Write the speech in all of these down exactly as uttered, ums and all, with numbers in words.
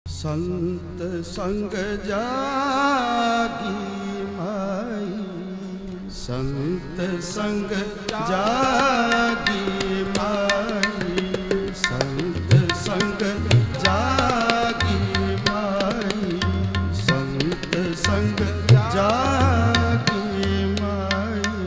संत संग जागी माई, संत संग जागी माई, संत संग जागी माई, संत संग जागी माई।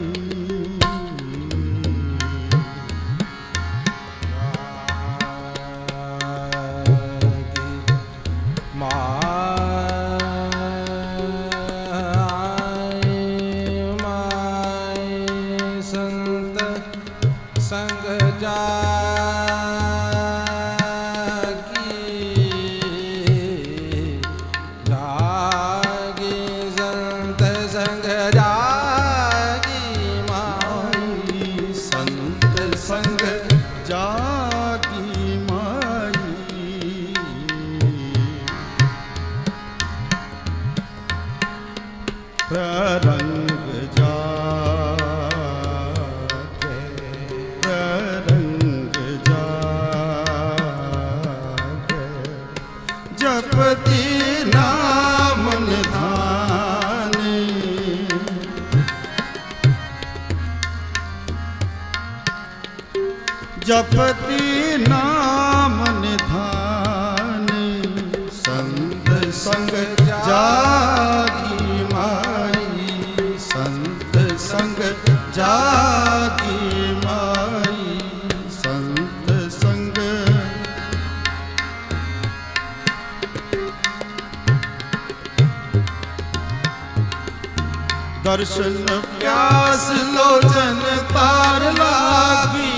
प्ररंग जागे, प्ररंग जागे, जपति नाम निधाने, जपति नाम निधाने, संत संग जागी माई, संत संग जागी माई, संत संग। दर्शन प्यास लोचन तार लागी,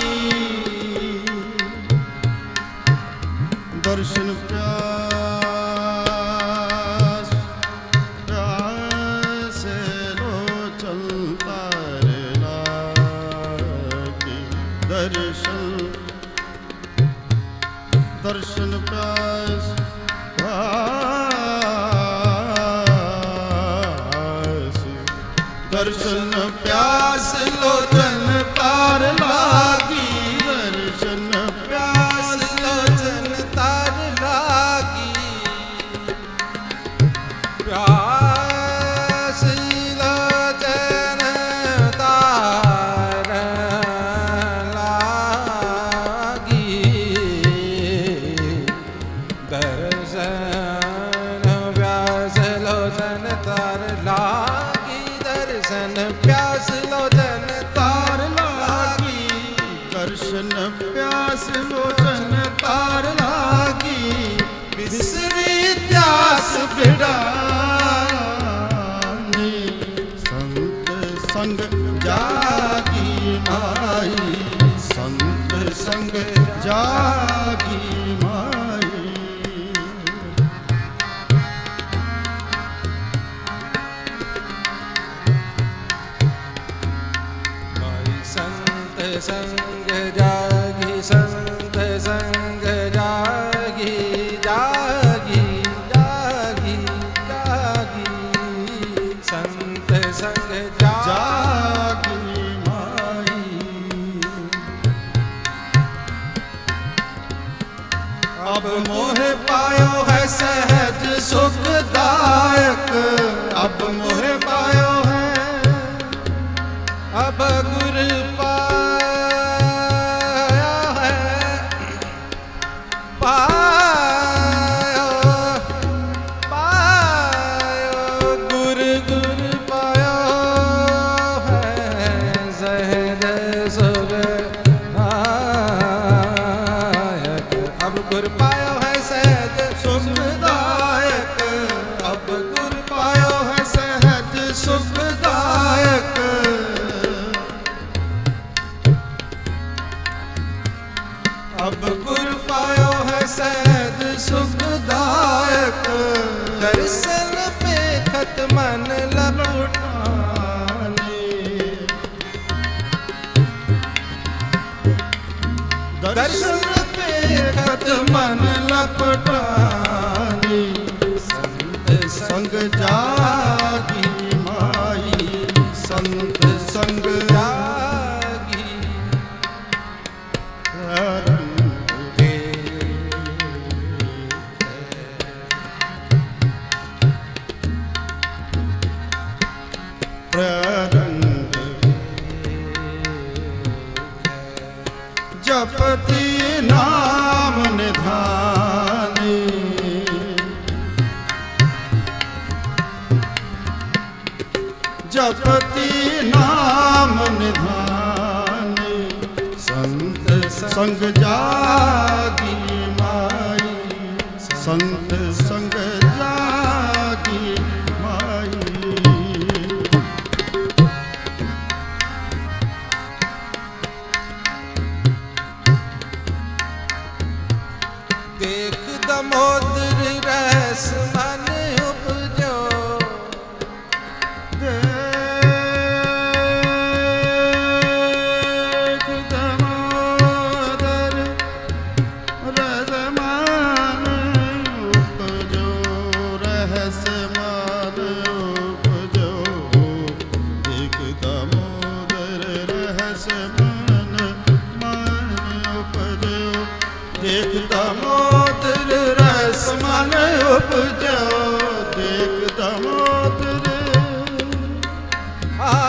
दर्शन प्यास प्यास लोचन तार लागी, दर्शन दर्शन प्यास प्यास, दर्शन प्यास लोचन तार लागी, दर्शन प्यास लोचन तार लागी, प्यास लोचन तार लागी, दर्शन प्यास लोचन तार लागी, दर्शन प्यास लोचन तार लागी, दर्शन प्यास लोचन तार लागी, बिसरी प्यास बिड़ानी, संत संग जागी माई, संत संग जागी माई। संत संग जागी, संत संग जागी, जागी जागी जागी, संत संग जागी माई। अब मोहे पायो है सहज सुखदायक, अब मोहे पायो है, अब गुर पाया है, पायो पायो गुर गुर पायो है, सहज सुखदायक, अब गुर पायो है सहज सुखदायक, अब गुर पायो है सहज सुखदायक, अब गुर पायो है सहज सुखदायक, दर्शन पे खत मन लपटाने, दर्शन पे खत मन लपटाने, संत संग जागी माई, संत संग जागी। जपति नाम निधान, संत संग जागी माई, संत संग जागी माई। देख दमोदर रस मन उपजो, देख दमोदर रस मन उपजो, रहस मन उपजो, देख दमोदर रहस मन मन उपजो, देख दमोदर रस मन उपजो, देख दमोदर आ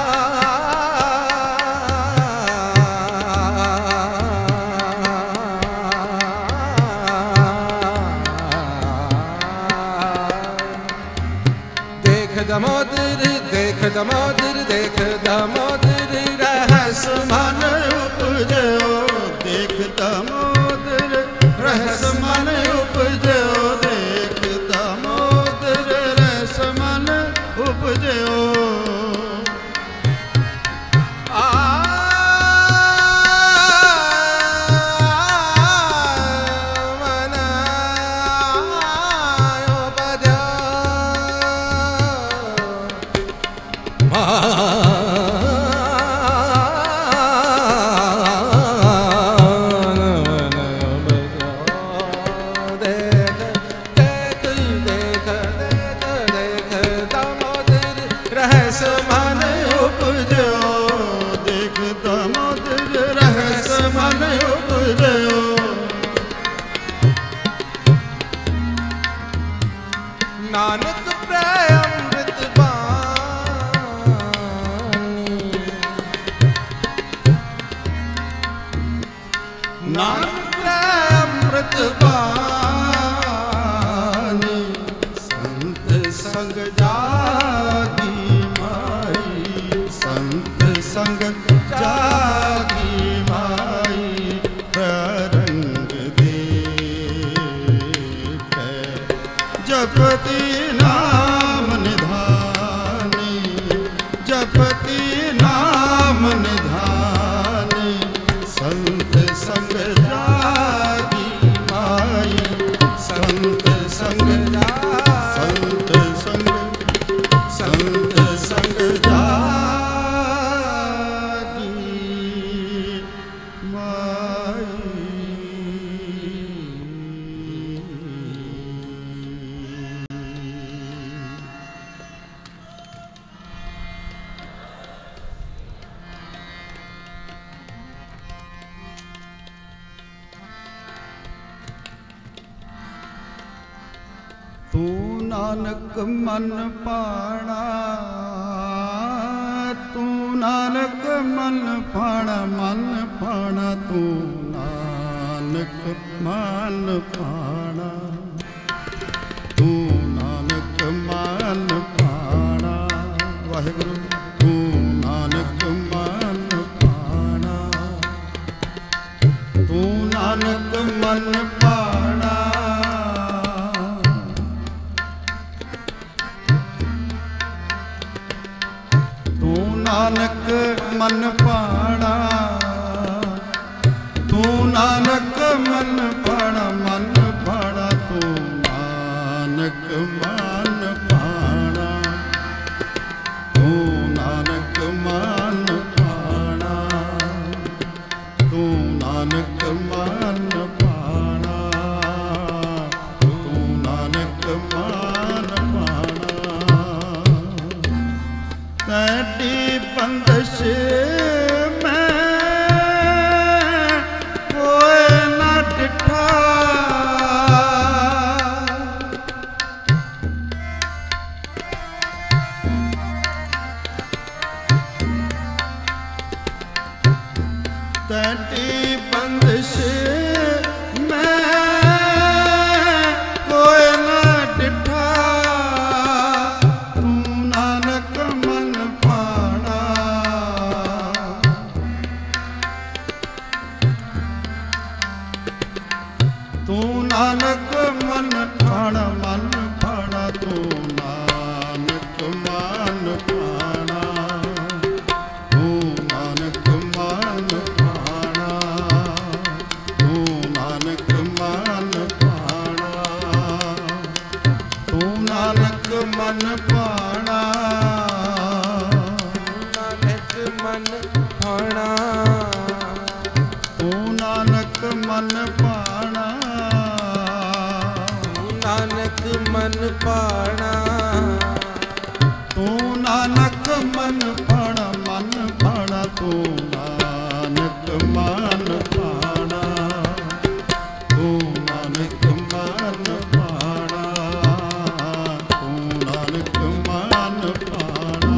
देख दमोदर, देख दमोदर, देख दमोदर रहस मन उपजो, देख दमोदर रहस मन उपजो, देख दमोदर रहस मन उपजो। आ मनायो बजा रहस मन उपजो, देख दमोदर रहस मन उपजो। नानक प्रेमृत बानी, नानक प्रेमृत बानी, संत संग जागी माई, संत संग जागी माई, तरंग देख जपति नाम निधानी, जपति नाम निधानी, संत संग जागी माई, संत संग संत संग संत संग जागी माई। तू नानक मन पाणा, तू नानक मन पाणा, मन पाणा, तू नानक मन पाणा, तू नानक मन पाणा, वाहिगुरु। तू नानक मन पाणा, तू नानक मन पाणा, तू नानक मन पाणा, तू नानक मन पाणा, मन पाणा, तू नानक मन पाणा, तू नानक मन पाणा, तू नानक मन पाणा, तू नानक मन पाणा। तैटी बंदश में कोई न डिठा, तैटी बंदश में कोई न डिठा, तू नानक मन पाणा, मन भाणा तू नानक मन भाणा तू नानक मन भाणा तू नानक मन भाणा तू नानक मन भाणा नानक मन भाणा तू नानक मन भाणा नानक मन भाणा तू नानक मन भाणा मन भाणा तू नानक मन भाणा तू नानक मन भाणा तू नानक मन भाणा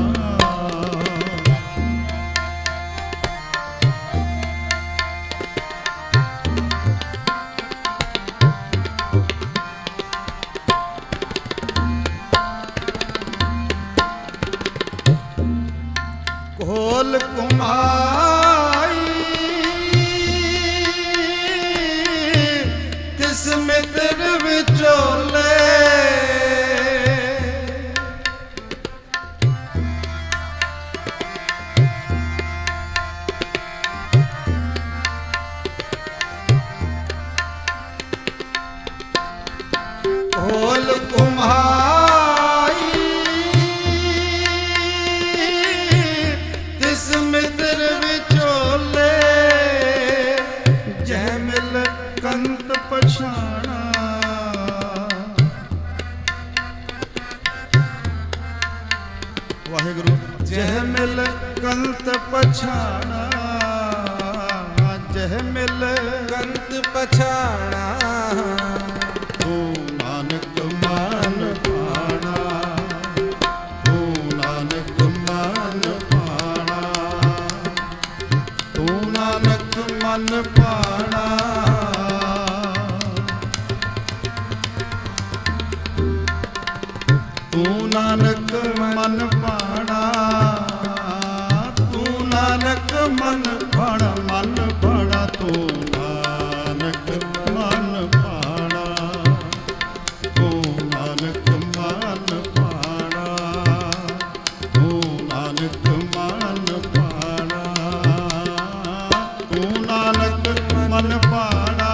खोल कुमाई तिस मित्र विचोले खोल कुमाई तिस मित्र विचोले जय मिल कंत पछाणा वाहिगुरु जय मिल कंत पछाणा जय मिल कंत पछाणा तू नानक मन भाणा तू नानक मन भाणा तू नानक मन भाणा तू नानक मन भाणा तू नानक मन भाणा मन भाणा तू नानक मन भाणा तू नानक मन भाणा तू नानक मन भाणा तू नानक मन भाणा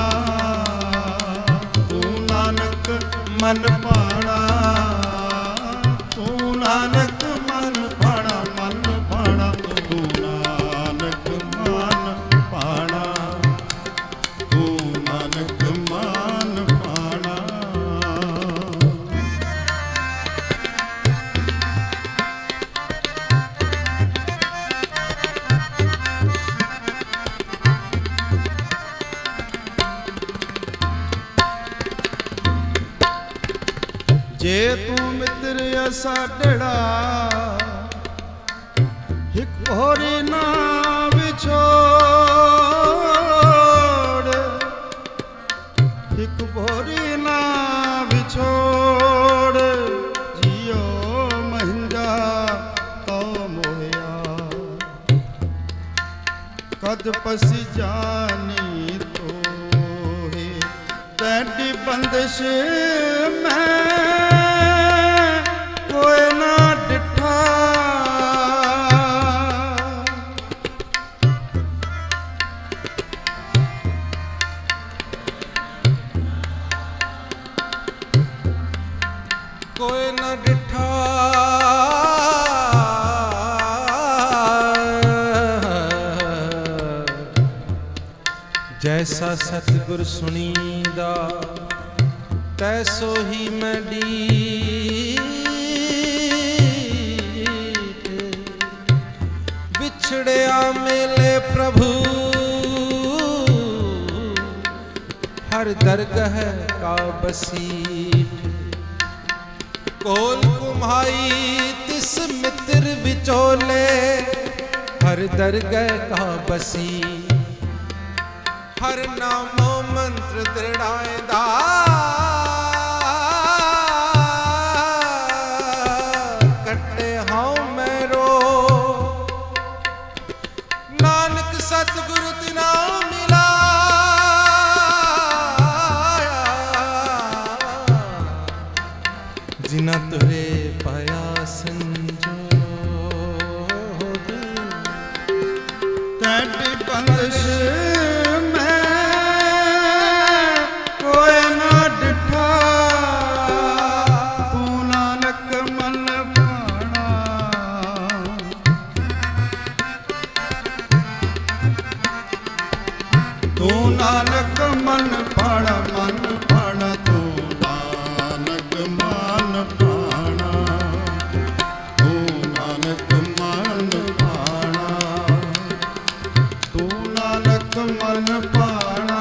तू नानक मन भाणा तू नानक मन भाणा मन भाणा तू नानक मन भाणा तू नानक मन भाणा जे तू मित्र साडड़ा हिक होरी ना विछोड़ हिक भोरी ना विछोड़ जियो महिंजा तो मोया कद पसी जानी तो है तेरी बंदिश में कोई ना डिठा कोई न डिठा जैसा सतगुर सुनीदा तैसो ही मैं डीठ बिछड़िया मेले प्रभु हर दरगह का बसीठ कोल कुम्हाई तिस मित्र विचोले हर दरगह का बसी हर नामो मंत्र दृढ़ाएदा कट्टे हाँ मेरो नानक सतगुरु तिना मिला जिना तुरे पाया संजोग तैडी बंदिश में कोई ना डिठा तू नानक मन पाना तू नानक मन पाना मन पाना तू नानक मन पाना तू नानक मन पाना तू नानक मन पाना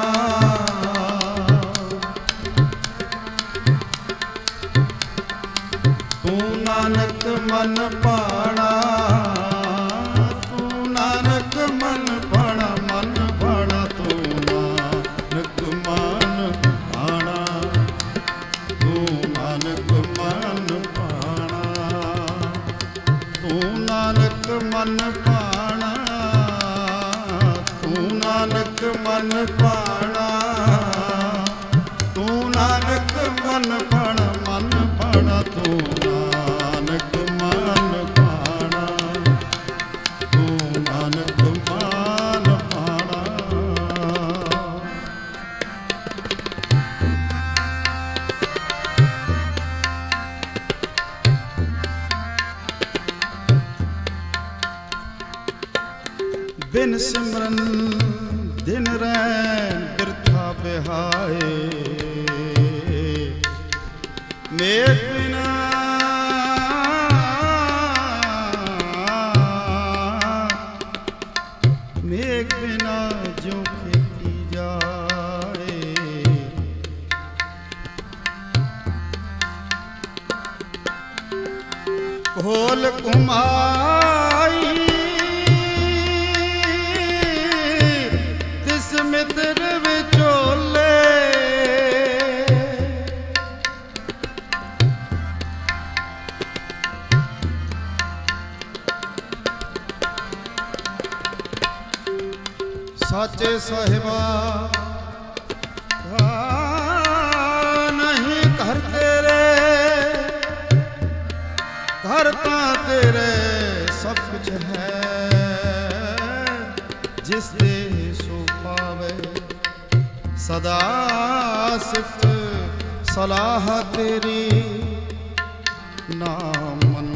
तू नानक मन पाना तू नानक मन पाना मन पाना तू नानक मन पाना तू नानक मन पाना तू नानक मन पाना तू नानक मन पाना तू नानक मन पाना मन पाना तू नानक मन पाना तू नानक मन पाना बिन सिमरन दिन रैन बिरथा बिहाए मेघ बिना मेघ बिना ज्यों खेती जाए खोल कुमाई तिस मित्र विचोले साचे साहिबा नहीं घर तेरे घर ता तेरे सब कुछ है जिस दे सो पावे सदा सिफ्त सलाह तेरी नाम मन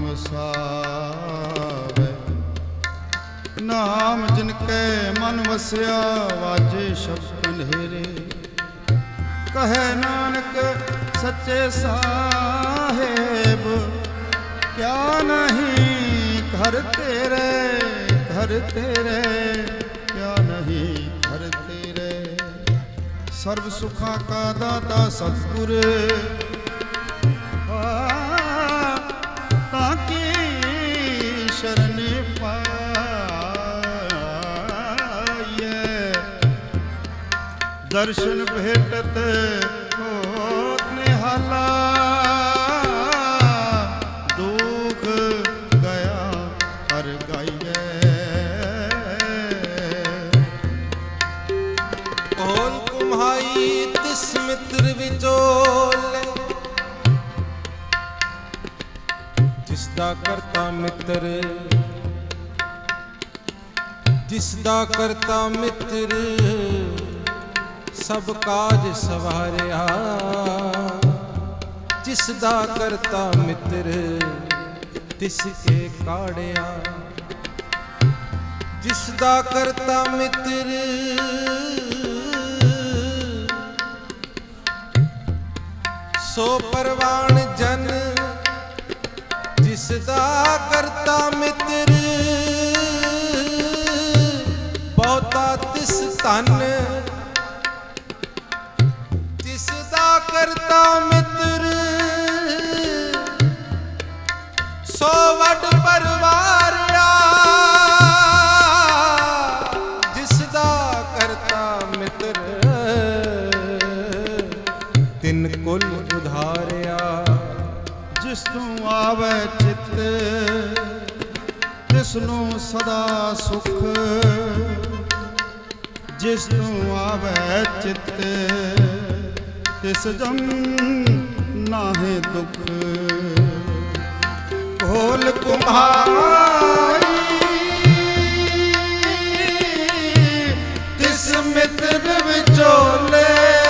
वसावे नाम जिनके मन वस्या वाजे शब्द अंधेरे कहे नानक सच्चे साहेब क्या नहीं घर तेरे घर तेरे क्या नहीं घर तेरे सर्व सुखा का दाता सतगुर ताकि शरण पाए दर्शन भेटत होत निहाला दुख गया हर गाइए कौन कुम्हाई तिस मित्र विचोले जिसदा करता मित्र जिसदा करता मित्र सब काज सवारिया जिसदा करता मित्र तिसके काड़िया जिसदा करता मित्र सो परवान जन जिसदा करता मित्र बहुता तिस तन जिसदा करता मित्र सो वड परवारिया जिसदा करता मित्र तिन कुल उधारिया जिस तू आवे चित तिसनु सदा सुख जिस तू आवे चित तिस जम नाहे दुख खोल कुम्हाई तिस मित्र विचोले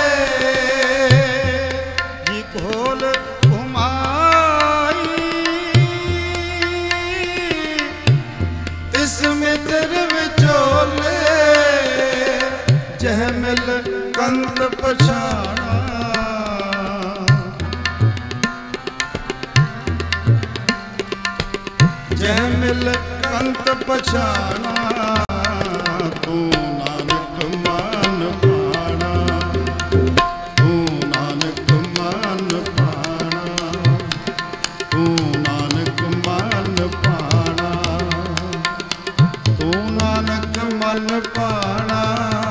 जी खोल कुम्हाई तिस मित्र विचोले जह मिल कंत पछाणा जह मिल कंत पछाणा तू नानक मान पाणा तू नानक मान पाणा तू नानक मान पाणा तू नानक मन पाणा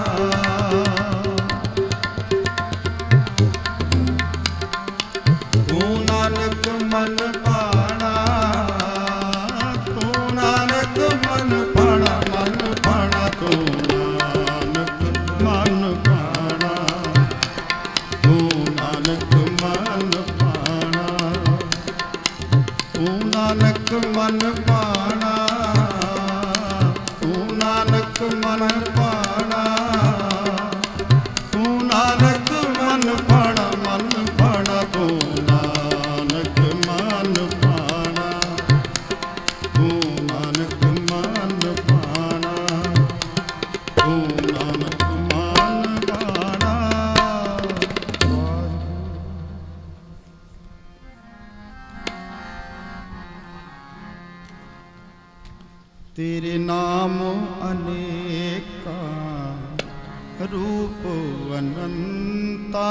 तू नानक मन पाणा मन पाणा मन पाणा तू नानक मन पाणा तू नानक मन पाणा तू नानक मन पाणा तू नानक मन पाणा तू नानक मन पाणा मन पाणा तू नानक मन पाणा तू नानक मन पाणा तू नानक मन पाणा। तेरे नाम अनेका रूप अनंता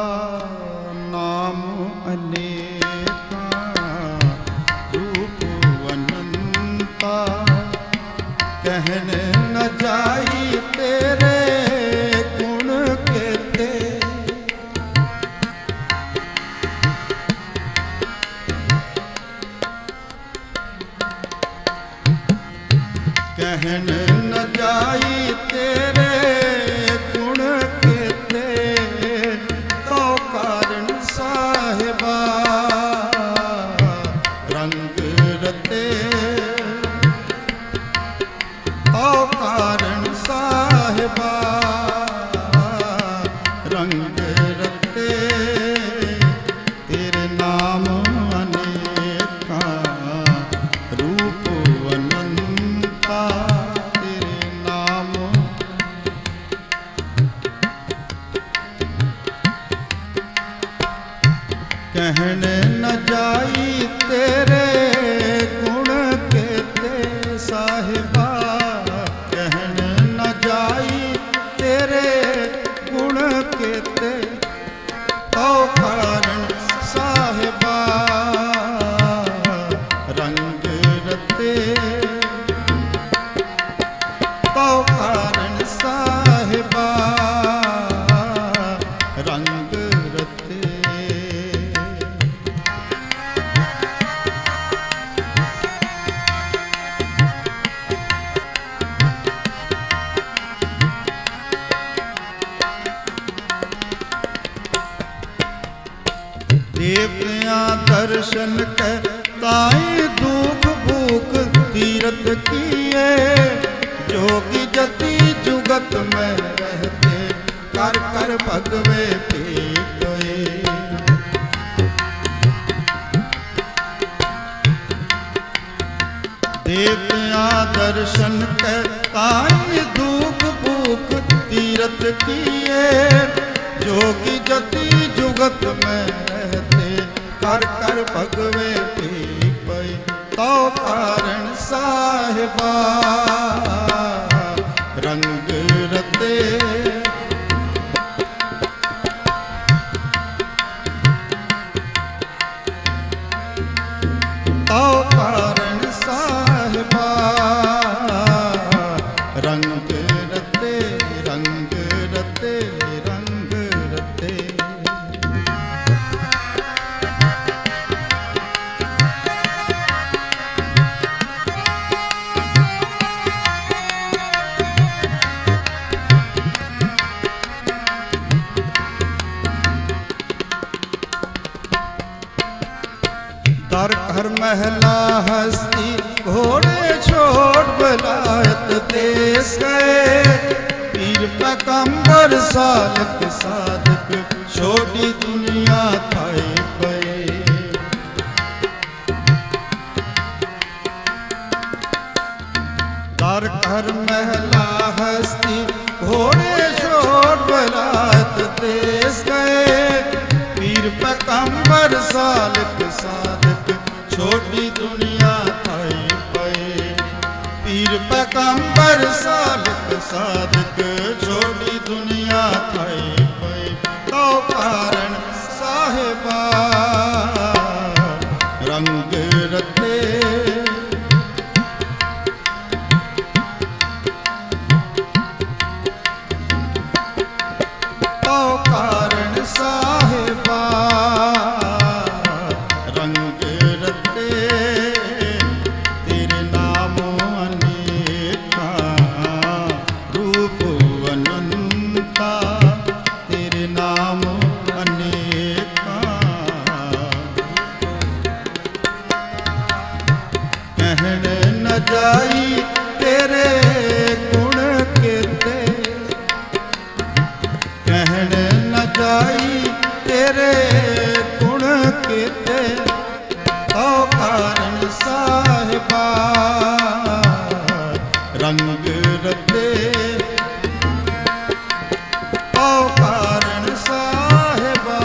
नाम अनेका रूप अनंता कहन न जाई तेरे गुण केते कहन न जाई तेरे गुण केते तो कारण साहिबा रंग रते तो कारण साहिबा रंग रते तेरे नाम अनेका रूप अनंता तेरे नाम कहन न जाई तेरे गुण केते साहिबा कहन न जाई तेरे गुण केते तो कारण साहिबा रंग रते तो कारण साहिबा रंग रते। देवतियां दर्शन कर ताई दुख भूख तीरथ किए जोगी जति जुगत में रहते कर कर भगवे पी गए। देवतियां दर्शन कर ताई दुख भूख तीरथ किए जोगी जति जुगत में रहते कर कर भगवे पी पई तो कारण साहिबा रंग रते तो कारण साहिबा रंग रते रंग रते रंग रते। दर घर महला हस्ती घोड़े छोड़ बलायत देश गए पीर पैगंबर सालक साधक छोटी दुनिया थाए पे दर घर महला हस्ती घोड़े छोड़ बलायत देश गए पीर पैगंबर सालक साधक छोटी दुनिया थाई पे पीर पैगंबर सालक साधक छोटी दुनिया थाई पे तो कारण साहिबा रंग रते तो कारण साहिबा जाई तेरे गुण केते कहण न जाई तेरे गुण केते तो कारण साहिबा रंग रते तो कारण साहिबा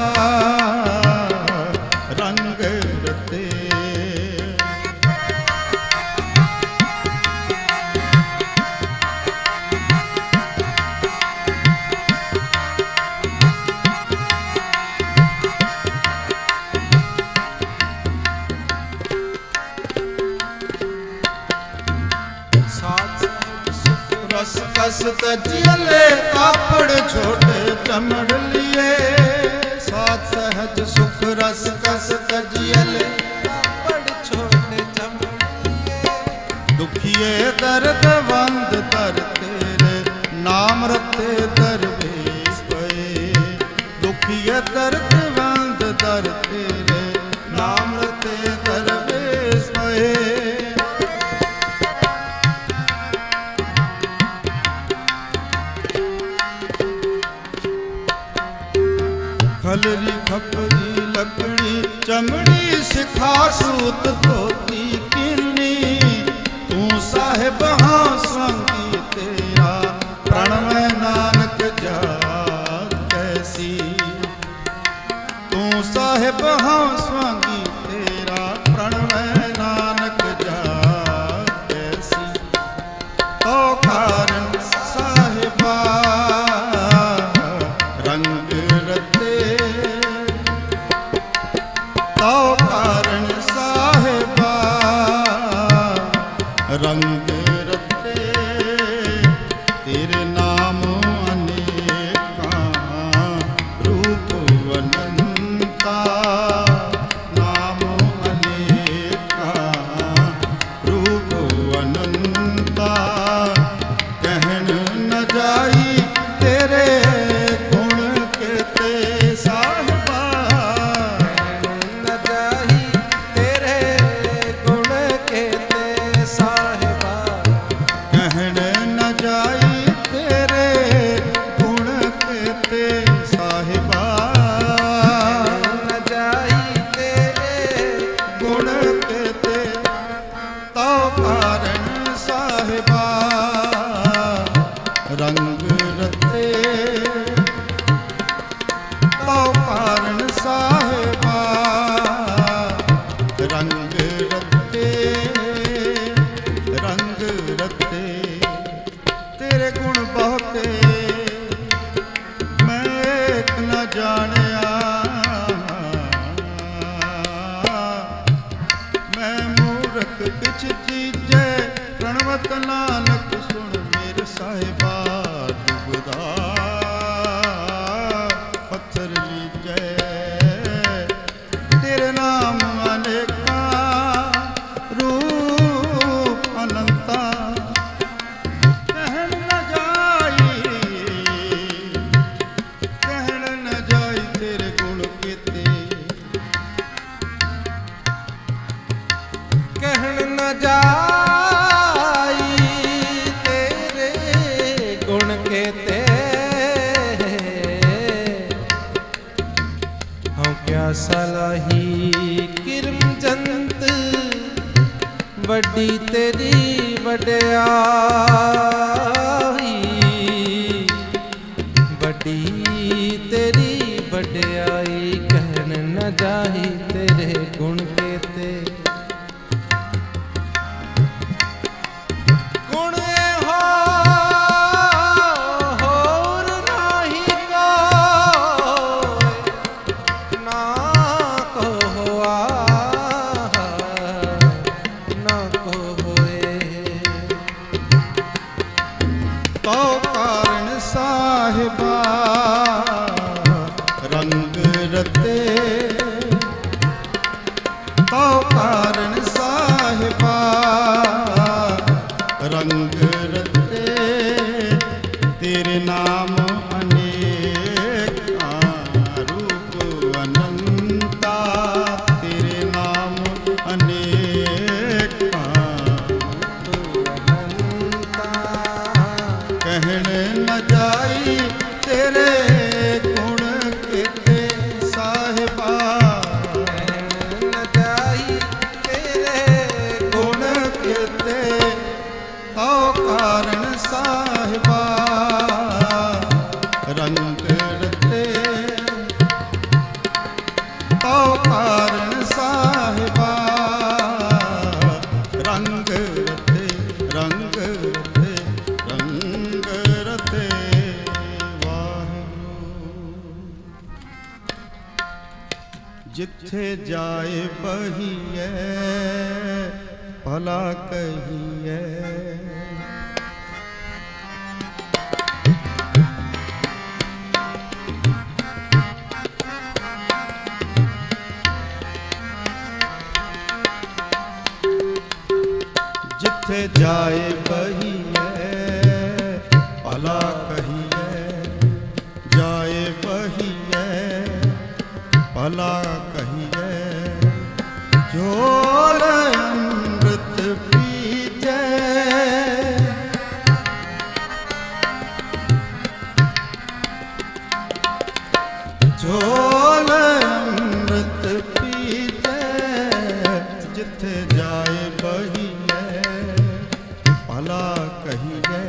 रंग रते कस तजियले कापड़ छोटे चमड़ लिए साथ सहज सुख रस कस तजियले कापड़ छोटे चमड़ लिए दुखिए दर्द वंद दर तेरे नाम रते दरवेश पे दुखिए दर्द वंद दर तेरे नाम रते दरवेश पे खलरी खपरी लकड़ी चमड़ी सिखा सूत धोती किन्नी तू साहिब हाँ संगी तेरा प्रणव नानक जात कैसी तू साहिब हाँ संगी तेरा प्रणव नानक जात कैसी तो कारण साहिबा रंग रते तो कारण साहिबा रंग रते तेरे नाम अनेका रूप अनंता नाम अनेका रूप अनंता कहन न जाई तेरे गुण केते साहिबा न जाई तेरे गुण केते साहिबा कहन न जाई तेरे गुण केते साहिबा न जाई तेरे गुण केते तो कारण साहिबा रंग रते तो कारण साहिबा रंग रते रंग रते तेरे गुण बहुते मैं एक न जानिया मैं मूर्ख किछ चीजे प्रणवत नानक सुन मेरे साहिबा डुबदा पत्थर लीजै तेरे नाम अनेका रूप अनंता कहन न जाई कहन न जाई तेरे गुण केते न जाई तेरे गुण केते हम क्या सलाही किरम जंत वड्डी तेरी वड्याई वड्डी तेरी वड्याई कहन न जाही तेरे गुण केते गुण हो होर नाही को ना को होआ ना को होए तो कारण साहिबा रंग रते तो कारण साहिबा रंग रते तेरे नाम अनेक रूप अनंता तेरे नाम अनेक कहन न जाई तेरे गुण केते साहिबा कहन न जाई तेरे गुण केते तो कारण साहिबा रंग रते तो कारण साहिबा रंग रते रंग रते रंग रते वाहिगुरू जिथे जाए बहिए भला कहिए जिथे जाए बहिए भला कहिए जाए बहिए भला कहिए झोल अमृत पीजे झोल अमृत पीजे जिथे जाए बहिए भला कहिए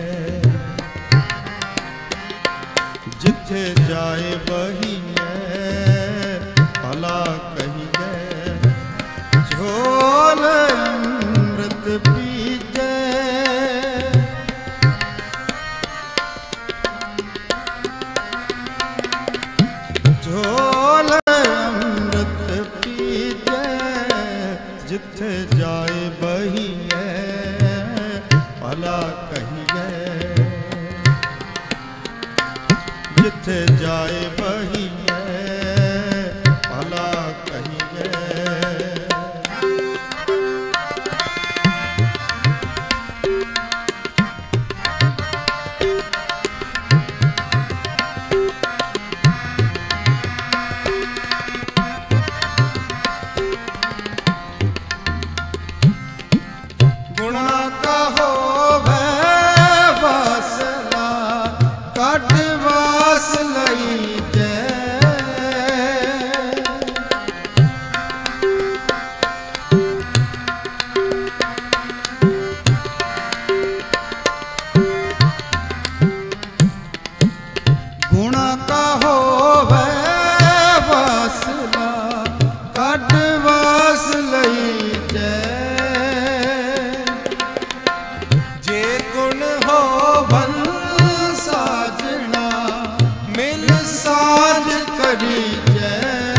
जिथे जाए बहिए भला कहिए झोल अमृत पीजे झोल अमृत पीजे जिथे जाए बहिए भला कहिए जिथे जाए बहिए भला कहिए गुणा का होवे वासना काट वास लई गुणा का होवे वासना काट वास लई जे गुण होवन साजना मिल साज करी जय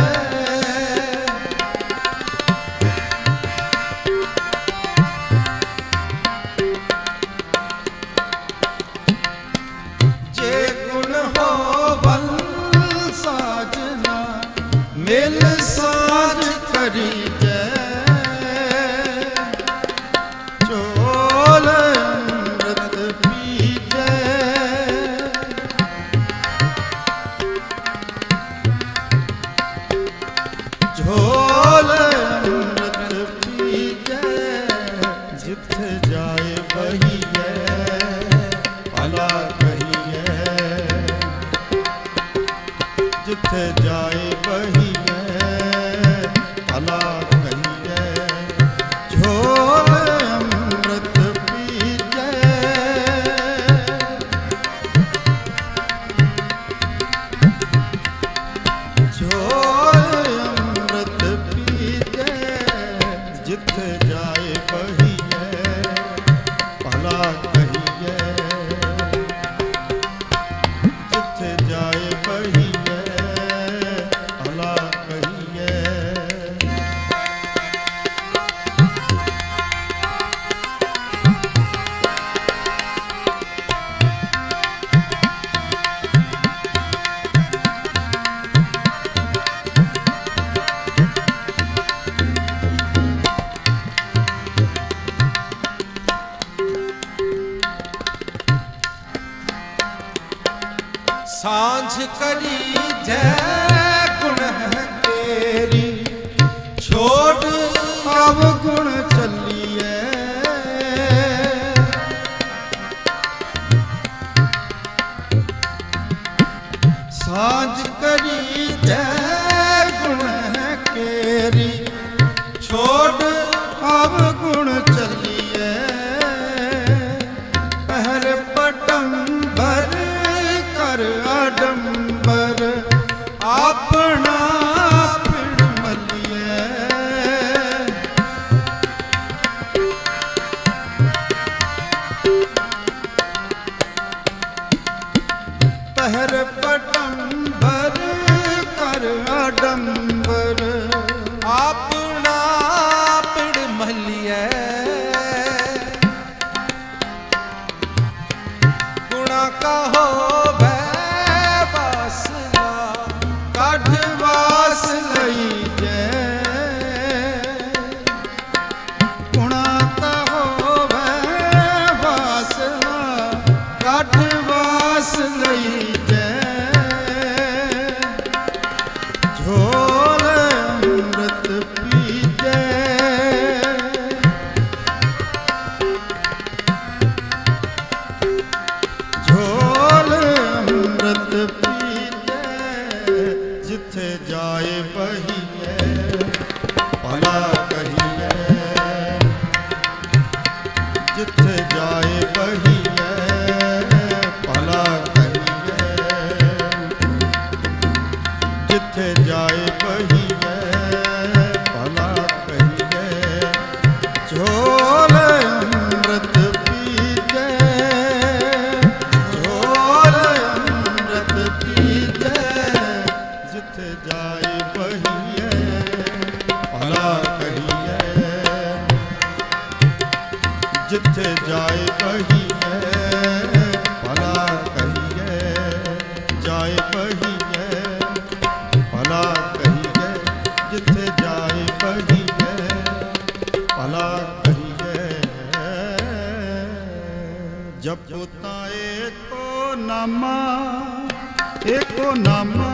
जे गुण होवन साजना मिल साज करी जय झोल अमृत पीजे झोल अमृत पीजे जिथे जाए बहिए भला कहिए, जिथे जाए बहिए भला कहिए। सांझ करी जय गुण केरी, छोड़ अब गुण चलिए। सांझ करी जय गुण केरी, छोड़ अब गुण चलिए। पहर पटंबर कर आडंबर अपना पिड़ मलिए। पहर पटंबर कर आडंबर अपना पिड़ मलिए। गुणा कहो वास लई जय, गुणा कहो वासना काठ वास लई जय। झोल अमृत पीजे, झोल अमृत पीजे, जिथे जाए बहिए भला कहिए, जिथे जाए बहिए भला कहिए, जिथे जाए बहिए भला कहिए। झोल अमृत पीजे, झोल अमृत पीजे, जिथे जाए बहिए भला कहिए, जिथे जाए बहिए भला कहिए। जाए बहिए भला कहिए, जिथे जाए बहिए भला कहिए। जपता एको नामा, एको नामा,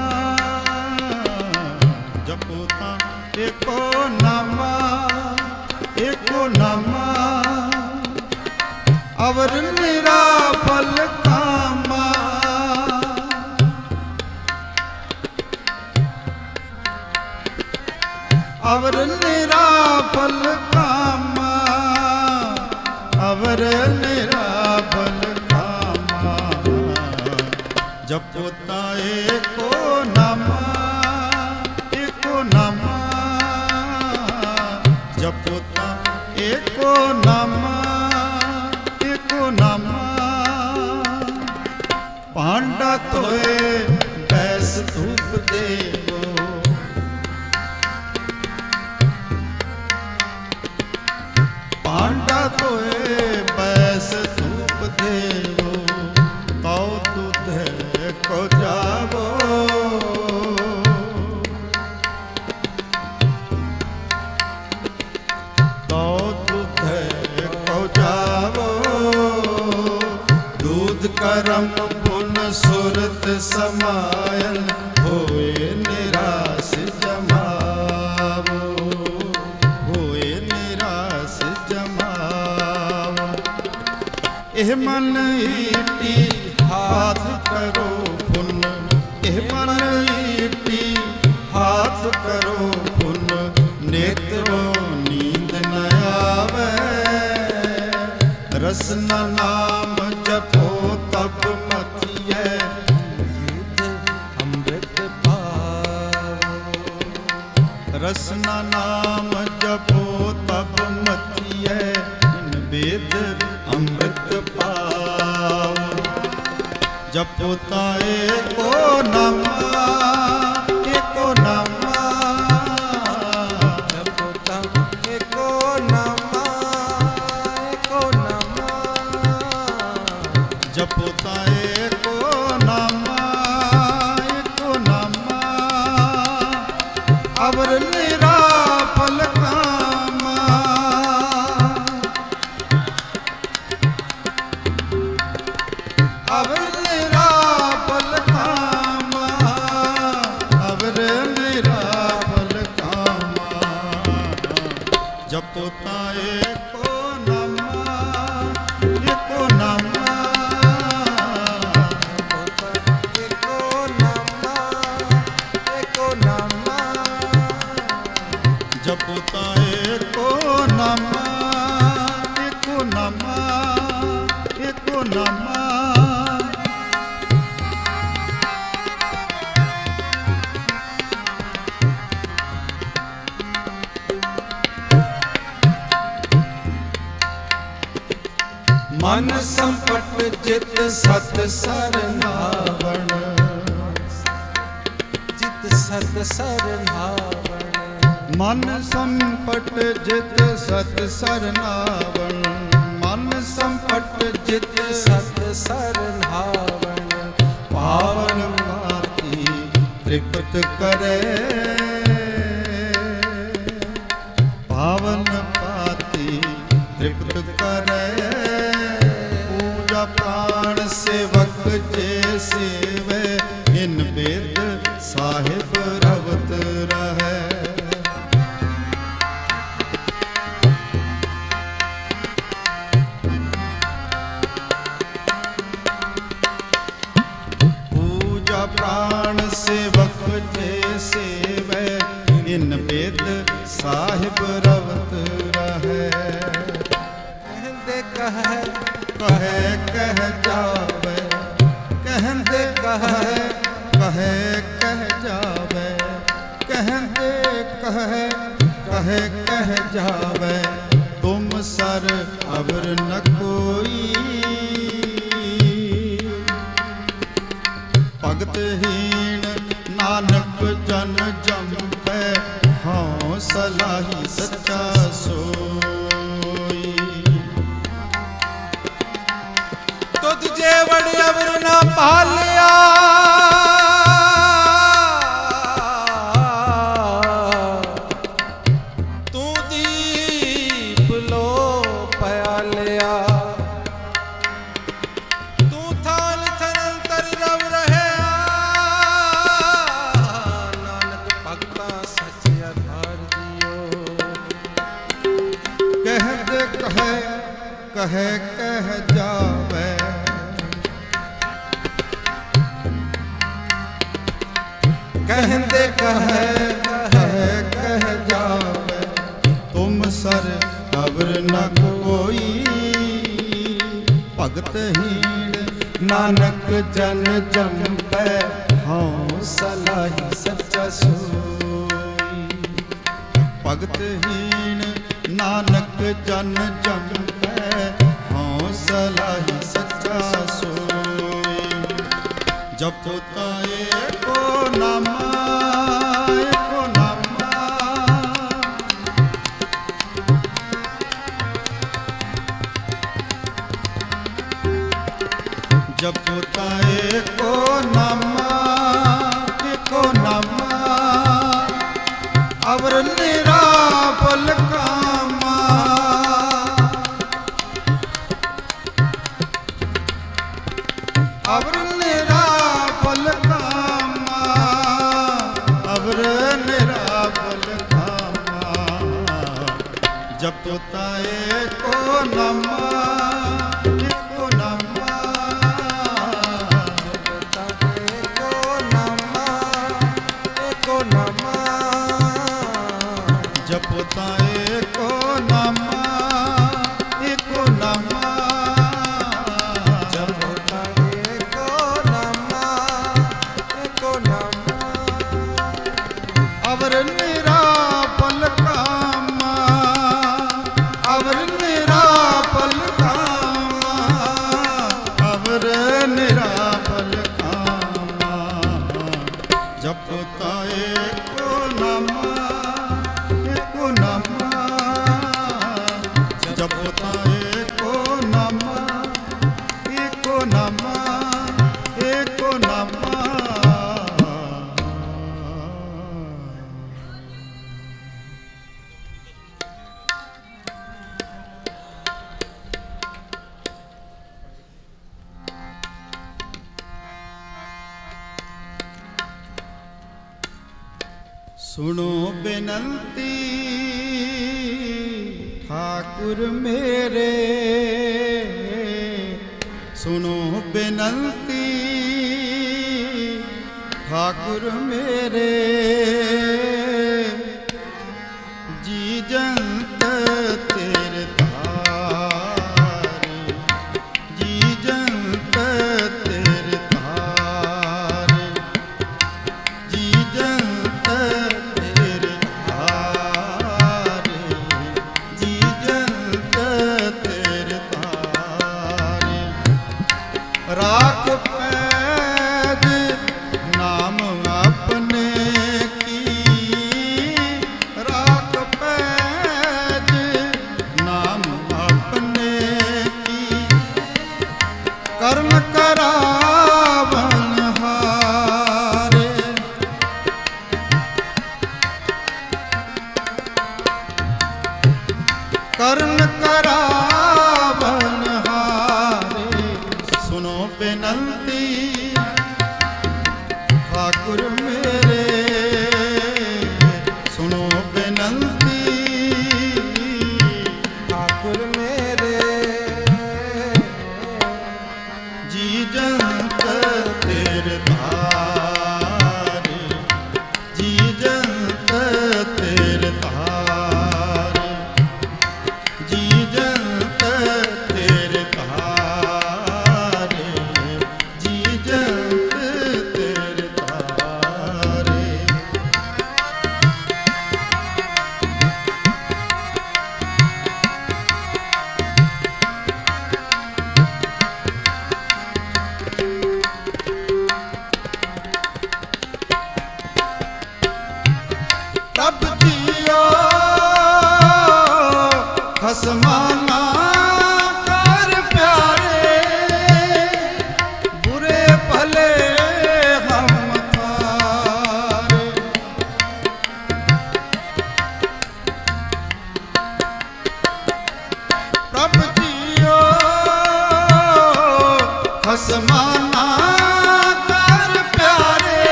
जपता एको नामा, एको नामा, अवर मेरा फल कामा। अवर मेरा फल कामा, अवर मेरा फल कामा। जपता एको नामा, एको नामा, जपता एको नामा, एको नामा। पांडा तोए बैस धूप देवो, पांडा तोए बैस धूप देवो। कौ तुधे को जावो, कौ तुधे को जावो। दूध करम पुन सुरत समायन, होए निराश जमावो, होए निराश जमावो। एह मन ईटी हाथ करो पुन, एह मन ईटी हाथ करो पुन। नेत्रों नींद न आवे, रसना नाम जपो तब मतिए। अमृत पावो, रसना नाम जपो तब वेद अमृत पाओ। जपो ताए को नामा एको नामा, जपो ताए को नामा एको नामा, जपो ताए को नामा एको नामा, अवर निरा फल कामा। अवर निरा फल कामा, अवर निरा फल कामा। जपो ताए को नामा एको नामा, एको नामा एको नामा, जपो ताए को नामा एको नामा एको नामा। मन संपट जित सत सरनावण, जित सत सरनावण। मन संपट जित सत सरनावण, मन संपट जित सत सरनावण। पावन पाती तृप्त करे, पावन पाती तृप्त करे। पूजा प्राण सेवक जे सेवे, इन वेद साहिब रवत रहे। पूजा प्राण सेवक जे सेवे, इन वेद साहिब रवत रहे। कहते कहे कहे कह जावे, कहते कहे कहे कह जावे, कहते कहे कहे कह जावे। तुम सर अवर न कोई, भगतहीन नानक जन जंपै, हौसला ही सच्चा सोई। तुझ जे वड़ अवर न पालिया, तू दीप लो प्यालिया। तू थाल थरल तर रव रहे, नानक भगता सच आधार दियो। कहते कहे कहे कह जावे, कहते कहे कहे कह जावे। तुम सर अवर न कोई, भगतहीन नानक जन जंपै, हौसला ही सच्चा सोई। भगतहीन नानक जन जंपै, हौसला ही सच्चा सोई। जपो ताए को नामा एको नामा, जपो ताए को नामा एको नामा, अवर निरा फल कामा। अवर निरा फल कामा, अवर निरा फल कामा। जपो ताए को नामा एको नामा, एको नामा एको नामा, जपो ताए को नामा एको नामा। जपो ताए को नामा एको नामा, अवर निरा फल कामा, अवर निरा फल सुनो बेनंती ठाकुर मेरे, सुनो बेनंती ठाकुर मेरे, जी जंत तेरे तारे, जी जंत तेरे तारे, जी जंत तेरे तारे, जी जंत तेरे तारे, राख पैद नाम अपने की, राख पैद नाम अपने की, कर्म करावन हारे, कर्म करावन हारे, सुनो बेनंती ठाकुर मेरे, सुनो बेनंती ठाकुर मेरे, जी जंत तेरे तारे, जी जंत तेरे तारे, जी जंत तेरे तारे, जी जंत तेरे तारे। तब जियो खसमाना कर प्यारे, बुरे भले हम थारे, तब जियो खसमाना कर प्यारे,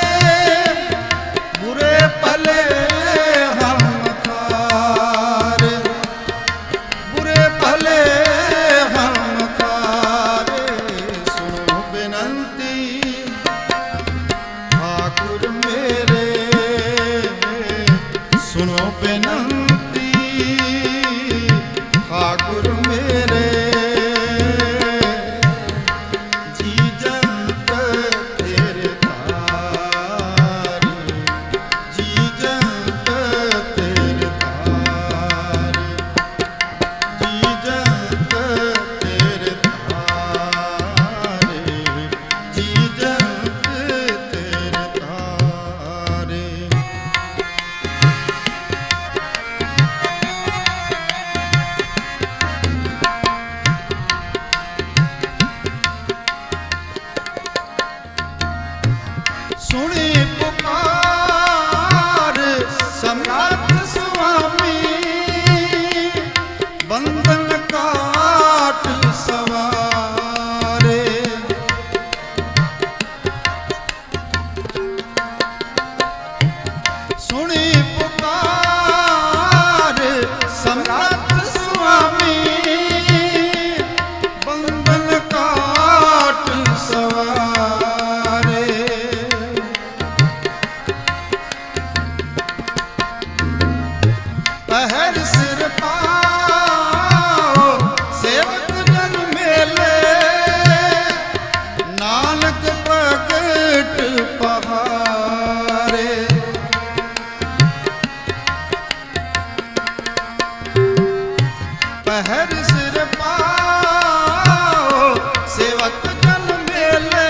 बुरे भले हम थारे, बुरे भले हम थारे, सुनो बेनंती ठाकुर मेरे, सुनो बेनंती ठाकुर मेरे, जी जंत तेरे तारे, जी जंत तेरे तारे, जी जंत तेरे तारे, जी जंत तेरे तारे। सुनी पुकार सम्राट स्वामी, बंधन काट सवारे, सुनी पुकार सम्राट स्वामी, बंधन काट सवारे, पहर सिर पाओ सेवक जन मेले, नानक प्रगट पहारे, पहर सिर पाओ सेवक जन मेले,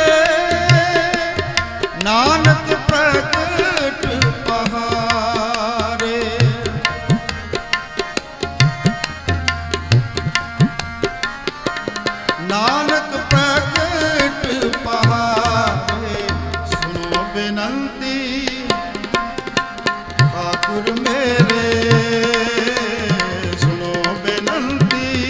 नानक प्रगट पहारे, नानक प्रगट पहारे, सुनो बेनंती ठाकुर मेरे, सुनो बेनंती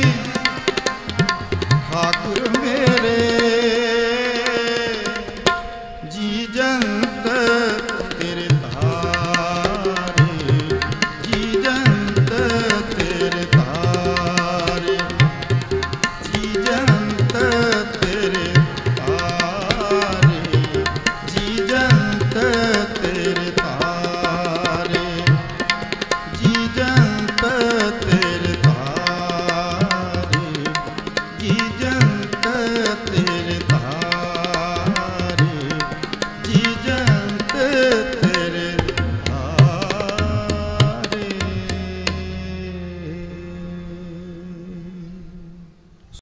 जगत